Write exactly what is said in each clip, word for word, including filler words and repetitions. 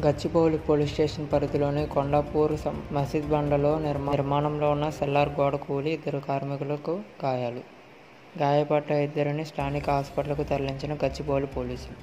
Gachibowli police station పరిధిలోని కొండాపూర్ మసీద్ బండలో నిర్మాణంలో ఉన్న సెల్లార్ గోడ కూలి ఇద్దరు కార్మికులకు గాయాలు. గాయపడ్డ ఇద్దరిని స్థానిక హాస్పిటల్కు తరలించిన గచ్చిబౌలి పోలీసులు.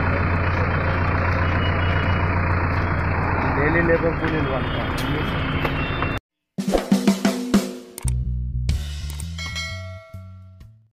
డైలీ లేబర్ కూలీలు వాళ్ళు